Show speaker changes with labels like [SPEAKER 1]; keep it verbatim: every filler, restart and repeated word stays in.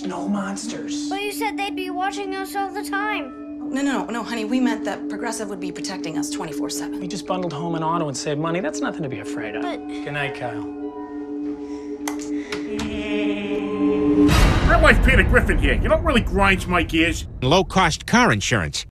[SPEAKER 1] no monsters.
[SPEAKER 2] But you said they'd be watching us all the time.
[SPEAKER 3] No, no, no, no, honey, we meant that Progressive would be protecting us twenty-four seven.
[SPEAKER 1] We just bundled home and auto and saved money. That's nothing to be afraid of.
[SPEAKER 2] But...
[SPEAKER 1] Good night, Kyle.
[SPEAKER 4] Real life Peter Griffin here. You know what really grinds my gears?
[SPEAKER 5] Low-cost car insurance.